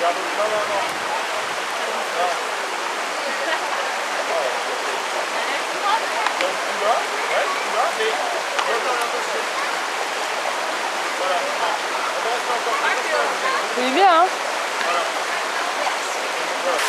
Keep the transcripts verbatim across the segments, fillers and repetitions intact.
Non, non, non. Donc tu vas, ouais, tu vas, mais l'orientation. Voilà, non. On va rester encore comme ça. C'est bien, hein? Voilà. Voilà.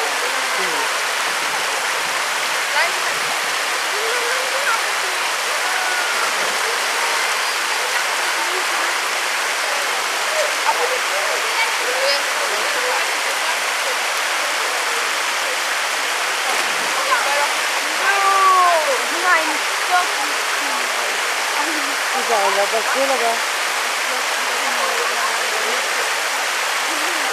Nein, stopp! Ils arrivent à passer là-bas.